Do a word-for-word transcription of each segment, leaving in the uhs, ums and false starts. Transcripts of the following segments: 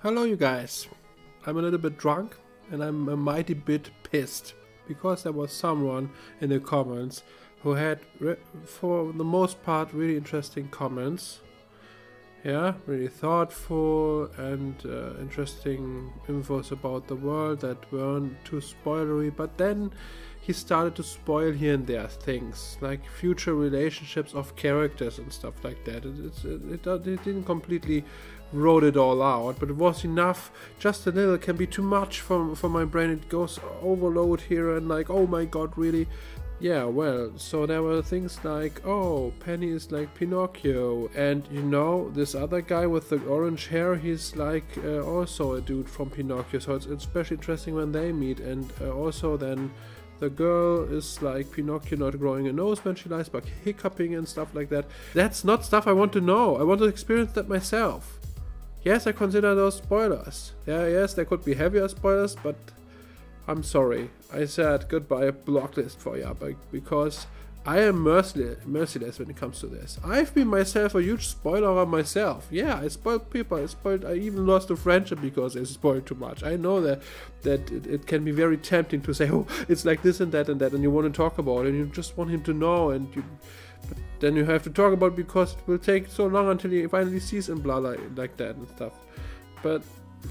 Hello you guys, I'm a little bit drunk and I'm a mighty bit pissed because there was someone in the comments who had, for the most part, really interesting comments. Yeah, really thoughtful and uh, interesting infos about the world that weren't too spoilery, but then he started to spoil here and there things like future relationships of characters and stuff like that. It, it's, it, it, it didn't completely wrote it all out, but it was enough. Just a little can be too much for, for my brain. It goes overload here and like, oh my god, really? Yeah, well, so there were things like, oh, Penny is like Pinocchio, and you know, this other guy with the orange hair, he's like uh, also a dude from Pinocchio, so it's, it's especially interesting when they meet. And uh, also then the girl is like Pinocchio, not growing a nose when she lies, but hiccuping and stuff like that. That's not stuff I want to know. I want to experience that myself. Yes, I consider those spoilers. Yeah, yes, there could be heavier spoilers, but I'm sorry. I said goodbye block list for ya, because I am merciless, merciless when it comes to this. I've been myself a huge spoiler myself. Yeah, I spoiled people. I spoiled. I even lost a friendship because I spoiled too much. I know that that it, it can be very tempting to say, oh, it's like this and that and that, and you want to talk about it, and you just want him to know, and you. But then you have to talk about it because it will take so long until he finally sees and blah like, like that and stuff. But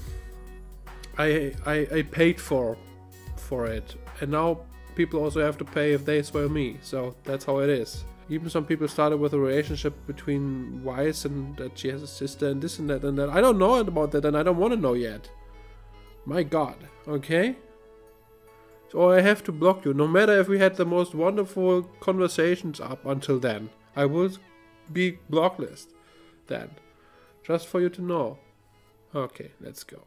I, I I paid for for it, and now people also have to pay if they spoil me. So that's how it is. Even some people started with a relationship between Weiss and that she has a sister and this and that and that. I don't know about that, and I don't want to know yet. My God, okay. So I have to block you, no matter if we had the most wonderful conversations up until then. I will be blocklist then, just for you to know. Okay, let's go.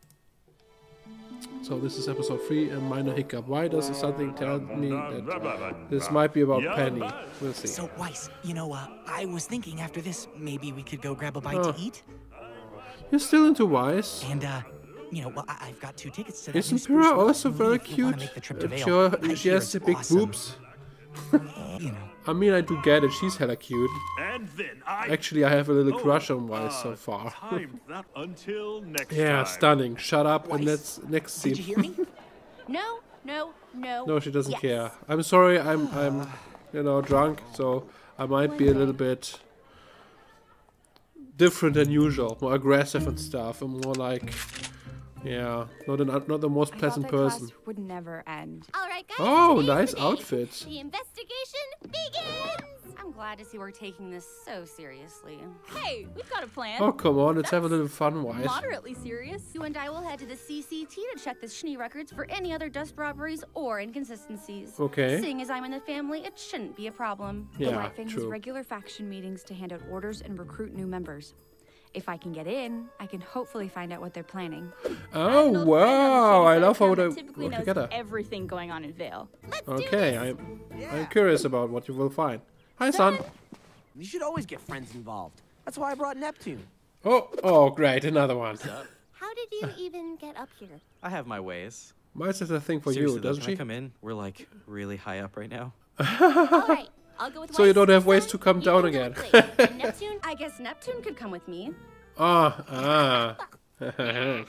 So this is episode three, a minor hiccup. Why does something tell me that this might be about Penny? We'll see. So Weiss, you know, uh, I was thinking after this, maybe we could go grab a bite oh. to eat? You're still into Weiss? And, uh... You know, well, I've got two tickets to that. Isn't Pyrrha also very cute? Sure, she has the big awesome. boobs. You know. I mean, I do get it. She's hella cute. And then I... Actually, I have a little crush on Weiss so far. that until next yeah, time. stunning. Shut up Weiss, and let's next scene. Did you hear me? No, no, no. No, she doesn't yes. care. I'm sorry. I'm, I'm, you know, drunk, so I might be a little bit different than usual, more aggressive and stuff, and more like. Yeah, not an, not the most pleasant I thought that person. Class would never end. All right, guys. Oh, nice outfit. The investigation begins. I'm glad to see we're taking this so seriously. Hey, we've got a plan. Oh, come on, let's That's have a little fun, Weiss. Moderately serious. You and I will head to the C C T to check the Schnee records for any other dust robberies or inconsistencies. Okay. Seeing as I'm in the family, it shouldn't be a problem. Yeah, the right thing true. has regular faction meetings to hand out orders and recruit new members. If I can get in, I can hopefully find out what they're planning. Oh, wow. I love how they typically work knows together. everything going on in Vale. Let's Okay, do I'm, I'm curious about what you will find. Hi, son. You should always get friends involved. That's why I brought Neptune. Oh, oh, great, another one. How did you even get up here? I have my ways. Weiss is a thing for Seriously, you, though, doesn't can she? I come in? We're like really high up right now. All right, I'll go with So you Weiss. don't have ways to come You down can go again. with Blake. And Neptune, I guess Neptune could come with me. Ah, ah. but, but...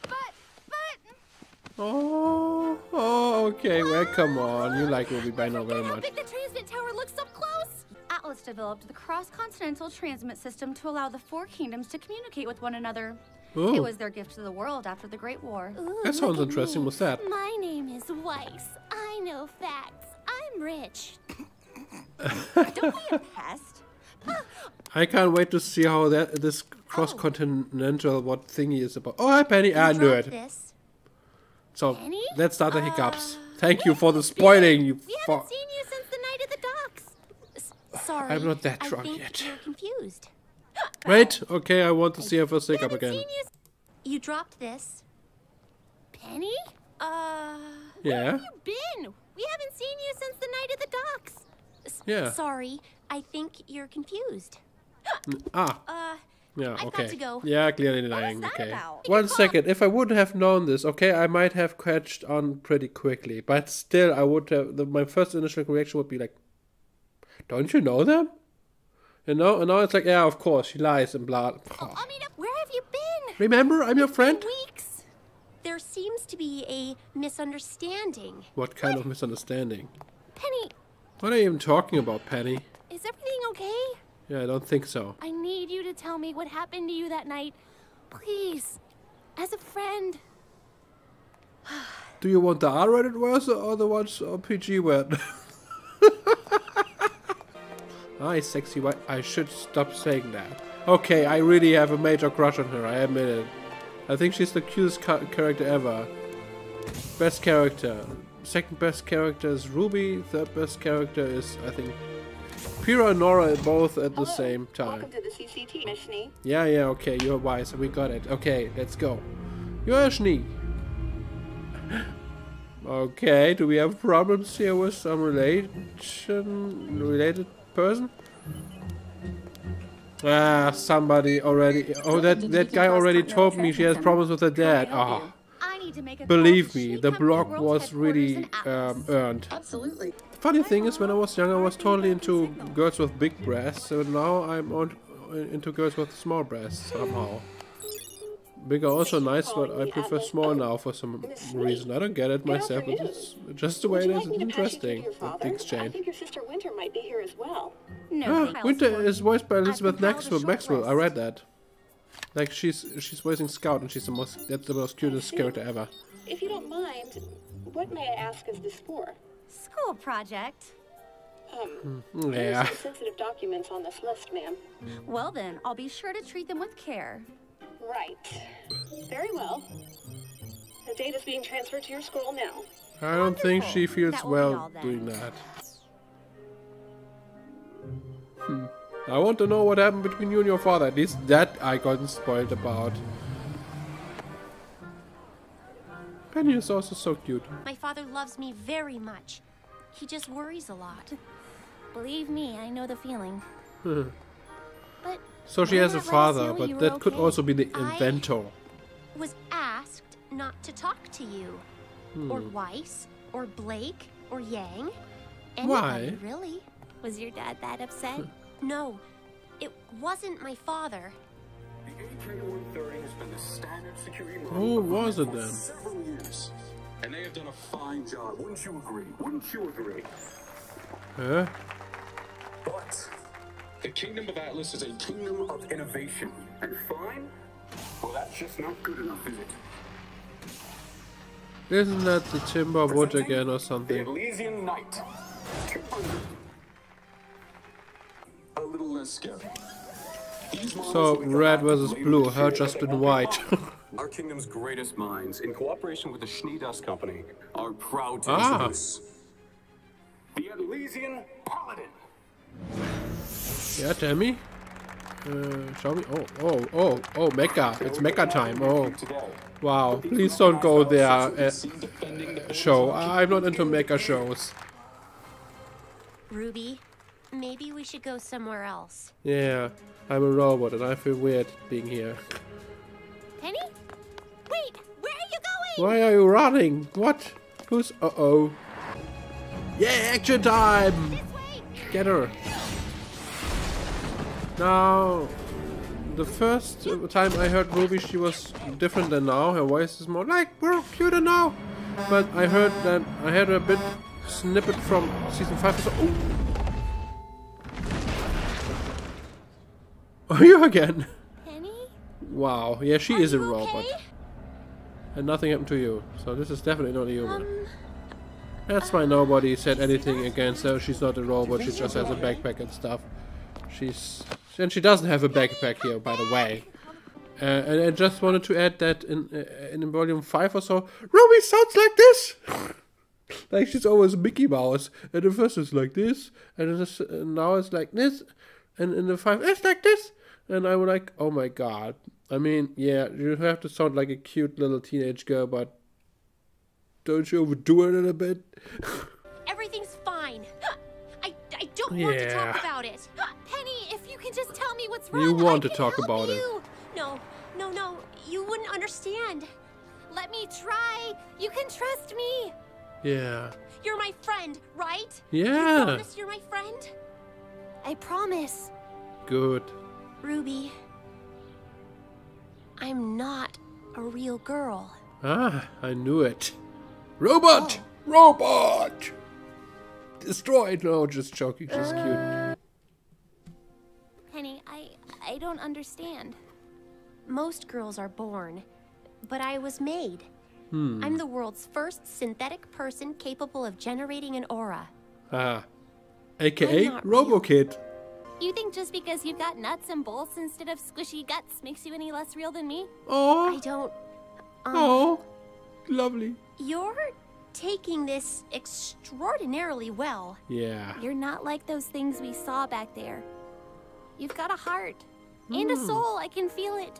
oh, oh, okay. Well, come on. You like RWBY by now very How much. big the transmit tower looks up close. Atlas developed the cross-continental transmit system to allow the four kingdoms to communicate with one another. Ooh. It was their gift to the world after the Great War. Ooh, That sounds interesting. What's that? My name is Weiss. I know facts. I'm rich. Don't be a pest. I can't wait to see how that this cross-continental what thingy is about. Oh, hi, Penny. Ah, You knew dropped it. This. So Penny? let's start the hiccups. Thank you for the spoiling. You We fuck. haven't seen you since the night at the docks. S sorry. I'm not that I drunk think yet. You're confused. Wait. Okay, I want to see her first We hiccup haven't again. seen you. You dropped this. Penny? Uh. Yeah. Where have you been? We haven't seen you since the night at the docks. S Yeah. Sorry. I think you're confused. Ah. Uh. Yeah, I've okay. got to go. Yeah, clearly denying. that Okay. about? One second. If I would have known this, okay, I might have catched on pretty quickly. But still, I would have. The, my first initial reaction would be like, "Don't you know them?" You know. And now it's like, yeah, of course, she lies and blah. Oh, I mean, where have you been? Remember, I'm your friend. Weeks. There seems to be a misunderstanding. What kind of misunderstanding? Penny, What are you even talking about, Penny? is everything okay? Yeah, I don't think so. I need you to tell me what happened to you that night. Please. As a friend. Do you want the R-rated version or the ones or P G one? Hi, sexy white. I should stop saying that. Okay, I really have a major crush on her, I admit it. I think she's the cutest ca character ever. Best character. Second best character is Ruby. Third best character is, I think, Pyrrha and Nora both at the Hello. same time. Welcome to the C C T, Mishni. Yeah, yeah, okay, you're wise. We got it. Okay, let's go. You're Schnee. Okay, do we have problems here with some relation, related person? Ah, somebody already. Oh, that that guy already told me she has problems with her dad. Ah, I need to make a believe call to me, Schnee the Company blog World was Headquarters really in Atlas. um, earned. Absolutely. Funny thing is, when I was young, I was totally into girls with big breasts. So now I'm on, into girls with small breasts somehow. Big are also nice, but I prefer small now for some reason. I don't get it myself. It's just the way it is. It's interesting. The I exchange. think your sister Winter might be here as well. No, Ah, thanks. Winter is voiced by Elizabeth compiled a Maxwell. short Maxwell. I list. read that. Like she's she's voicing Scout, and she's the most that's the most cutest character ever. If you don't mind, what may I ask is this for? School project. Um, Mm, There are Yeah. some sensitive documents on this list, ma'am. Well then, I'll be sure to treat them with care. Right. Very well. The data's being transferred to your scroll now. I don't think she Wonderful. feels That will be well all then. doing that. Hmm. I want to know what happened between you and your father. At least that I got spoiled about. Penny is also so cute. My father loves me very much. He just worries a lot. Believe me, I know the feeling. But So she why has a not let us father, know but you were that could okay? also be the I inventor. was asked not to talk to you. Or Weiss, or Blake, or Yang. Anybody, Why? really? Was your dad that upset? No, it wasn't my father. The A K one thirty has been the standard security model Who of was it for then? several years. And they have done a fine job. Wouldn't you agree? Wouldn't you agree? Huh? But the Kingdom of Atlas is a kingdom of innovation. And fine? Well, that's just not good enough, is it? Isn't that the Timber Wood again or The something? Elysian Knight. two hundred. A little less scary. These models So will become red active versus later blue, this her year, just but they in won't be white. long. Our kingdom's greatest minds, in cooperation with the Schnee Dust Company, are proud to Ah. introduce the Elysian Paladin. Yeah, tell me. Uh, show me. Oh, oh, oh, oh, Mecha. It's Mecha time. Oh, wow. Please don't go there. Uh, show. I'm not into Mecha shows. Ruby, maybe we should go somewhere else. Yeah, I'm a robot and I feel weird being here. Penny? Wait, where are you going? Why are you running? What? Who's? Uh oh. Yeah, action time! This way! Get her. Now, the first time I heard Ruby, she was different than now. Her voice is more like, we're cuter now. But I heard that, I heard a bit snippet from season five. So, oh. Are you again? Penny? Wow, yeah, she Are is a you robot. okay? And nothing happened to you. So this is definitely not a human. Um, That's why nobody said anything against her. She's not a robot, she just has a backpack and stuff. She's... And she doesn't have a backpack here, by the way. Uh, and I just wanted to add that in uh, in volume five or so, Ruby sounds like this! Like she's always Mickey Mouse. And the first is like this, and this, uh, now it's like this, and in the five it's like this. And I was like, oh my god. I mean, yeah, you have to sound like a cute little teenage girl, but don't you overdo it a little bit? everything's fine. I, I don't want to Yeah. talk about it. Penny, if you can just tell me what's wrong, You want I to can talk help about it. you. No, no, no, you wouldn't understand. Let me try. You can trust me. Yeah. You're my friend, right? Yeah. You promise you're my friend? I promise. Good. Ruby. I'm not a real girl. Ah, I knew it. Robot! Oh. Robot! Destroyed. No, just joking. She's cute. Penny, I, I don't understand. Most girls are born, but I was made. Hmm. I'm the world's first synthetic person capable of generating an aura. Ah. A K A RoboKid. You think just because you've got nuts and bolts instead of squishy guts makes you any less real than me? Oh. I don't... Um, oh. Lovely. You're taking this extraordinarily well. Yeah. You're not like those things we saw back there. You've got a heart. And a soul. I can feel it.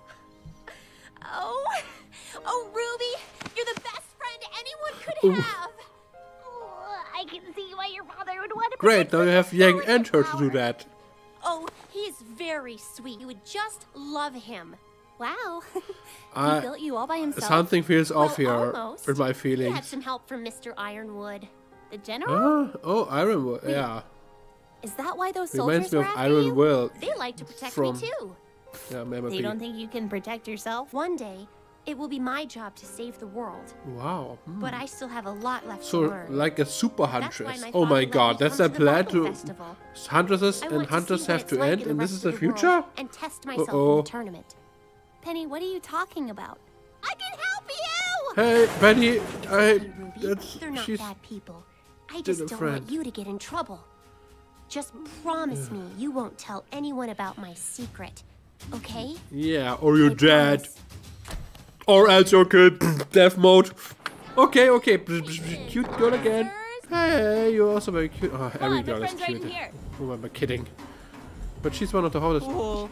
Oh. Oh, Ruby. You're the best friend anyone could Ooh. have. Oh, I can see why your father would want to... Great, now you have Yang and her to do that. Oh, he's very sweet. You would just love him. Wow. he Uh, built you all by himself. Something feels well, off here almost. with my He feelings. had some help from Mister Ironwood. The general? Ah, oh, Ironwood, yeah. Is that why those soldiers Reminds me were of after you? Ironwood. They like to protect from, me too. Yeah, maybe. They don't think you can protect yourself? One day, it will be my job to save the world. Wow. Hmm. But I still have a lot left So, to learn. like a super That's why huntress. my Oh father my let god, me that's come a to the plan Bible to... festival. Huntresses I and want to hunters see what have it's to like end, in and the this is rest the of the future? world and test myself Uh-oh. in the tournament. Penny, what are you talking about? I can help you! Hey, Penny, I... Ruby, That's... they're not she's... bad people. I still just a don't friend. want you to get in trouble. Just promise me you won't tell anyone about my secret, okay? Yeah, or you're I dead. promise. Or else you're killed. Death mode. Okay, okay. Cute girl again. Hey, you're also very cute. Oh, every on, my girl is friend's right cute. in here. Who am I kidding? But she's one of the hottest. Cool.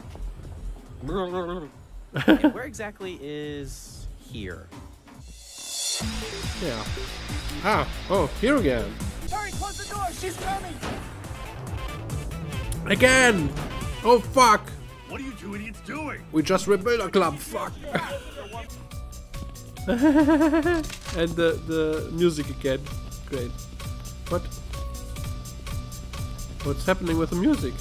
And where exactly is here? Yeah. Ah, oh, here again. Hurry, close the door. She's coming. Again! Oh, fuck! What are you two idiots doing? We just rebuilt a club, fuck! And the, the music again. Great. What? What's happening with the music?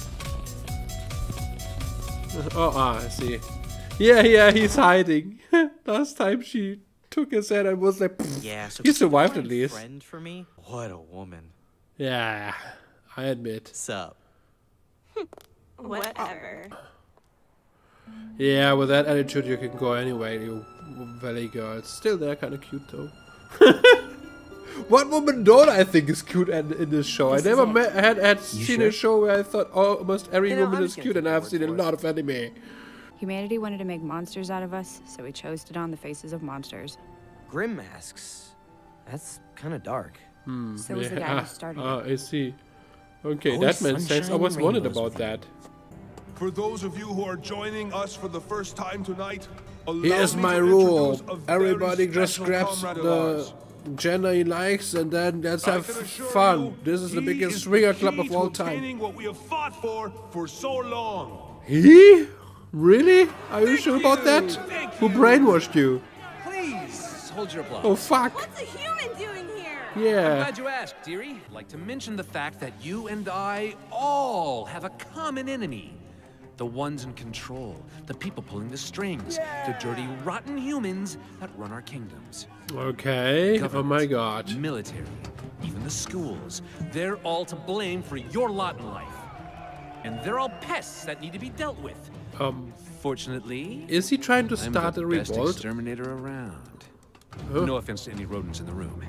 Oh, ah, I see. Yeah, yeah, he's hiding. Last time she took his head and was like, pfft. Yeah, so He survived at my least. friend for me? What a woman. Yeah, I admit. Sup? Whatever. Yeah, with that attitude you can go anyway, you valley girls. Still, they're kind of cute though. What woman don't I think is cute in, in this show? This I never is it. met, had, had You seen sure? a show where I thought oh, almost every You know, woman I'm is just gonna cute, take and your I've word seen a for it. lot of anime. Humanity wanted to make monsters out of us, so we chose to don the faces of monsters. Grim masks. That's kind of dark. Hmm, So was the guy who started Ah, I see. Okay, Always that makes sense. I sunshine was and wondered rainbows about with you. that. For those of you who are joining us for the first time tonight, allow Here's me my to rule. introduce a very Everybody just special grabs comrade of the ours. gender he likes and then let's I have can assure fun. you, This is the he biggest is swinger the club key of to all time. obtaining what we have fought for for so long. He? Really? Are you sure about that? Thank Who you. brainwashed you? Please hold your applause. Oh fuck. What's a human doing here? Yeah. Glad you asked, dearie. I'd like to mention the fact that you and I all have a common enemy. The ones in control, the people pulling the strings, the dirty, rotten humans that run our kingdoms. Okay. Oh Government, my god. Military, even the schools. They're all to blame for your lot in life. And they're all pests that need to be dealt with. Um. Fortunately, Is he trying to I'm start the a best revolt? exterminator around. Huh? No offense to any rodents in the room.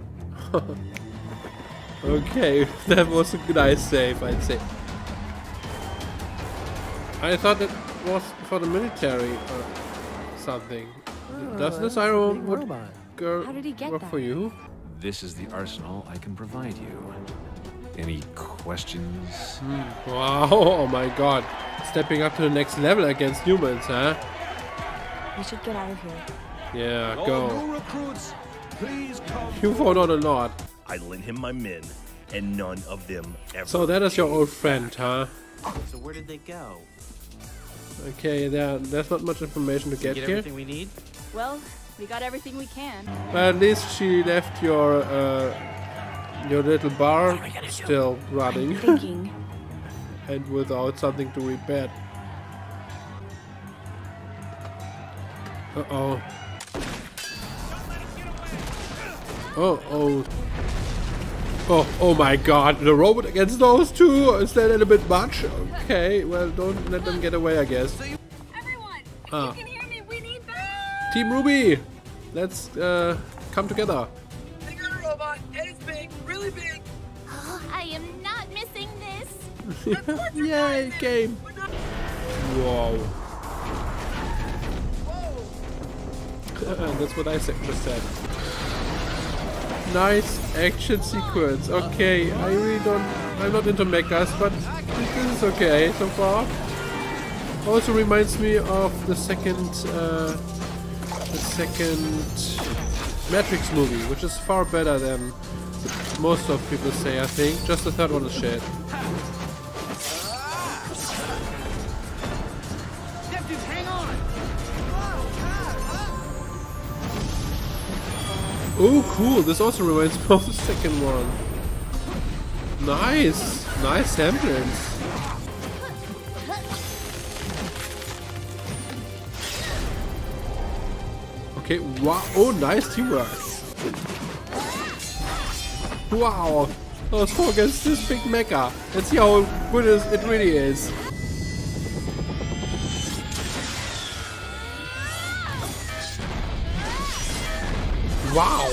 Okay, that was a nice save, I'd say. I thought it was for the military or something. Does this Iron Wood girl How did he get work that? for you? This is the arsenal I can provide you. Any questions? Hmm. Wow, oh my god. Stepping up to the next level against humans, huh? We should get out of here. Yeah, All go. new recruits, please come. You found out a lot. I lent him my men, and none of them ever. So that is your old friend, huh? So where did they go? Okay, there, there's not much information to Did get we get here. everything we need? Well, we got everything we can. But at least she left your uh, your little bar still running Thinking. and without something to repair. Uh-oh. Oh, oh. Oh, oh my god, the robot against those two? Is that a little bit much? Okay, well, don't let them get away, I guess. Everyone, ah. you can hear me, we need backup! Team RWBY, let's uh, come together. They got a robot, and it's big, really big. Oh, I am not missing this. Yay, game. Whoa. Whoa. That's what I just said. Nice action sequence. Okay, I really don't. I'm not into mechas, but this is okay so far. Also reminds me of the second, uh, the second Matrix movie, which is far better than most of people say. I think just the third one is shit. Oh, cool! This also reminds me of the second one. Nice! Nice semblance. Okay, wow! Oh, nice teamwork! Wow! Let's go against this big mecha. Let's see how good it really is. Wow!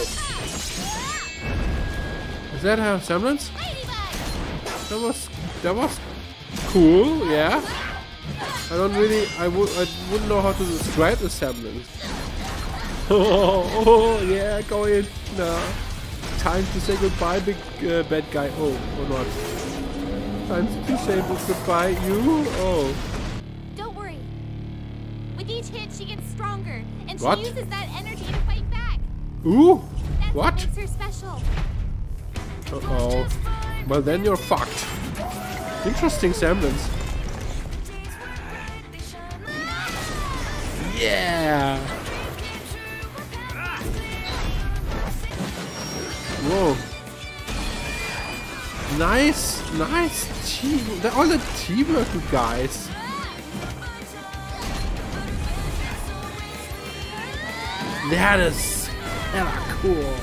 Is that a semblance? That was that was cool, yeah. I don't really I would I wouldn't know how to describe the semblance. Oh, oh yeah, go in. No. Time to say goodbye, big uh, bad guy. Oh, or not. Time to say goodbye, you. Oh. Don't worry. With each hit, she gets stronger, and she What? uses that energy to fight back. Ooh! That's What? what makes her special. Uh oh. Well, then you're fucked. Interesting semblance. Yeah! Whoa. Nice, nice team. They're all the teamwork, you guys. That is hella cool.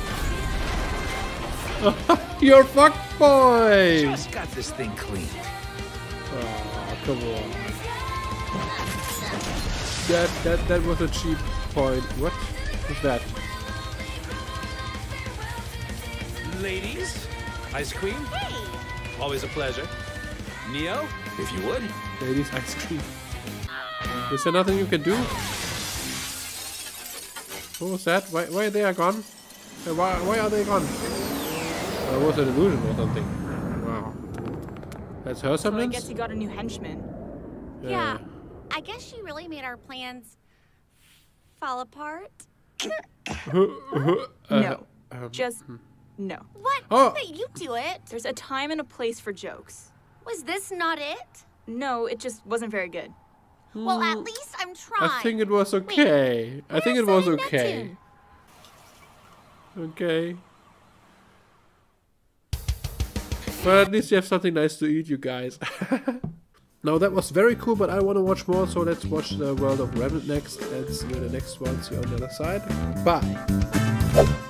You're fucked, boy. Just got this thing cleaned. Oh, come on. That that that was a cheap point. What was that? Ladies, ice cream. Hey. Always a pleasure. Neo, if you would. Ladies, ice cream. Is there nothing you can do? What was that? Why, why they are gone? Uh, Why, why are they gone? Uh, it was an illusion or something. Wow. That's her So I semblance? guess you got a new henchman. Yeah. I guess she really made our plans fall apart. Uh, No. um, Just no. What? Oh. Wait, you do it. There's a time and a place for jokes. Was this not it? No, it just wasn't very good. Well, at least I'm trying. I think it was okay. Wait, I think it was okay. Okay. But at least you have something nice to eat, you guys. Now that was very cool, but I want to watch more, so let's watch the World of Remnant next and see you in the next one. See you on the other side. Bye.